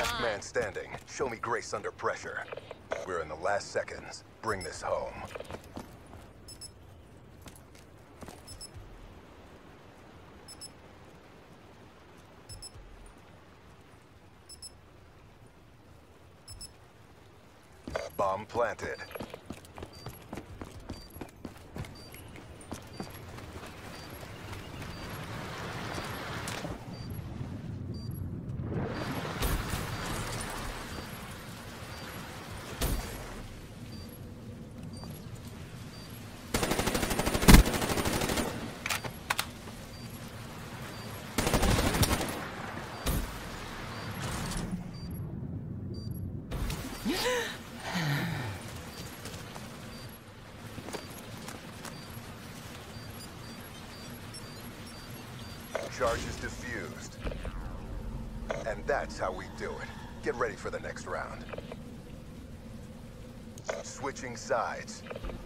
Last man standing. Show me grace under pressure. We're in the last seconds. Bring this home. Bomb planted. Charges diffused. And that's how we do it. Get ready for the next round. Switching sides.